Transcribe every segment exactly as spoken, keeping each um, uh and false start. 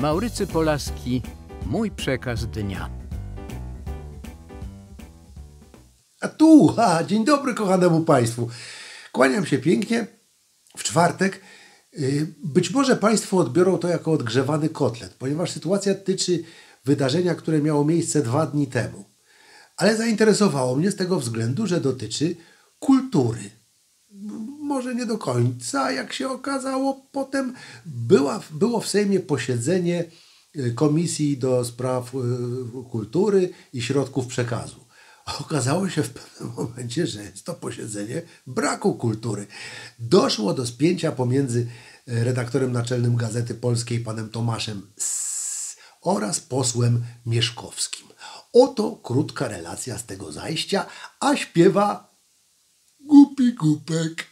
Maurycy Polaski, mój przekaz dnia. A tu, a, dzień dobry kochanemu Państwu. Kłaniam się pięknie w czwartek. Być może Państwo odbiorą to jako odgrzewany kotlet, ponieważ sytuacja tyczy wydarzenia, które miało miejsce dwa dni temu. Ale zainteresowało mnie z tego względu, że dotyczy kultury. Może nie do końca, jak się okazało. Potem była, było w Sejmie posiedzenie Komisji do Spraw Kultury i Środków Przekazu. A okazało się w pewnym momencie, że jest to posiedzenie braku kultury. Doszło do spięcia pomiędzy redaktorem naczelnym Gazety Polskiej panem Tomaszem S. oraz posłem Mieszkowskim. Oto krótka relacja z tego zajścia, a śpiewa Głupi Głupek.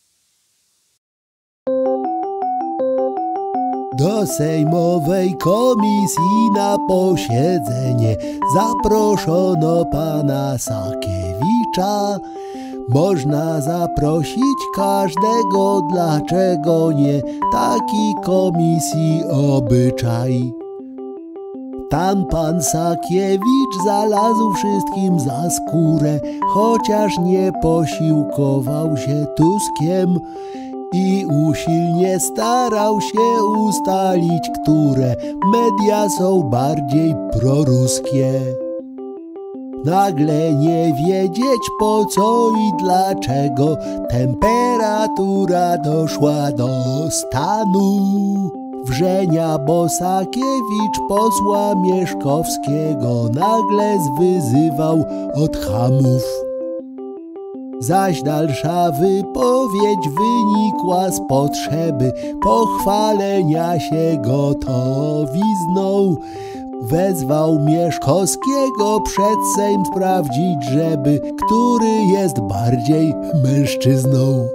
Do sejmowej komisji na posiedzenie zaproszono pana Sakiewicza. Można zaprosić każdego, dlaczego nie? Taki komisji obyczaj. Tam pan Sakiewicz zalazł wszystkim za skórę, chociaż nie posiłkował się Tuskiem i usilnie starał się ustalić, które media są bardziej proruskie. Nagle nie wiedzieć po co i dlaczego temperatura doszła do stanu wrzenia, bo Sakiewicz posła Mieszkowskiego nagle zwyzywał od chamów. Zaś dalsza wypowiedź wynikła z potrzeby pochwalenia się gotowizną. Wezwał Mieszkowskiego przed Sejm sprawdzić, żeby który jest bardziej mężczyzną.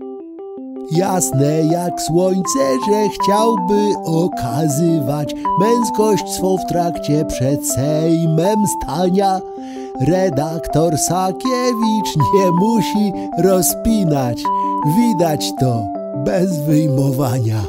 Jasne jak słońce, że chciałby okazywać męskość swą w trakcie przed Sejmem stania. Redaktor Sakiewicz nie musi rozpinać, widać to bez wyjmowania.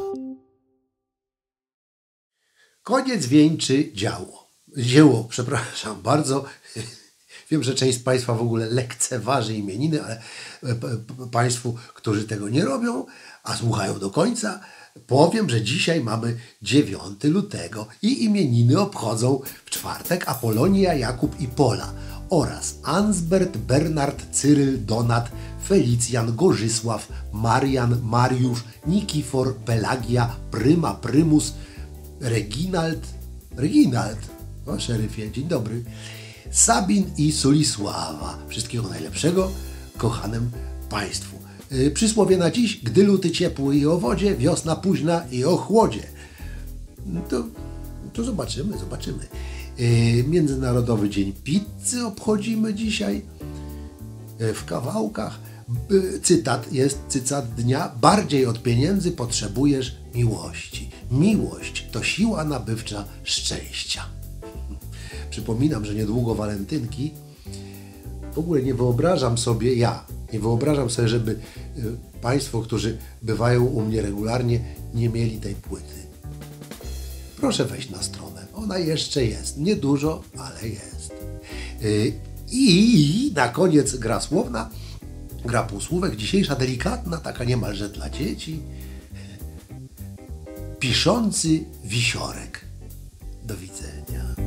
Koniec wieńczy działo. Dzieło, przepraszam bardzo. Wiem, że część z Państwa w ogóle lekceważy imieniny, ale Państwu, którzy tego nie robią, a słuchają do końca, powiem, że dzisiaj mamy dziewiątego lutego i imieniny obchodzą w czwartek Apolonia, Jakub i Pola oraz Ansbert, Bernard, Cyryl, Donat, Felicjan, Gorzysław, Marian, Mariusz, Nikifor, Pelagia, Pryma, Prymus, Reginald, Reginald, o szeryfie, dzień dobry, Sabin i Sulisława. Wszystkiego najlepszego kochanym Państwu. Yy, przysłowie na dziś: gdy luty ciepły i o wodzie, wiosna późna i o chłodzie. No to, to zobaczymy, zobaczymy. Yy, Międzynarodowy Dzień Pizzy obchodzimy dzisiaj. Yy, w kawałkach yy, cytat jest, cytat dnia: bardziej od pieniędzy potrzebujesz miłości. Miłość to siła nabywcza szczęścia. Przypominam, że niedługo walentynki. W ogóle nie wyobrażam sobie, ja nie wyobrażam sobie, żeby y, Państwo, którzy bywają u mnie regularnie, nie mieli tej płyty. Proszę wejść na stronę. Ona jeszcze jest. Niedużo, ale jest. Y, I na koniec gra słowna, gra półsłówek. Dzisiejsza delikatna, taka niemalże dla dzieci. Piszący wisiorek. Do widzenia.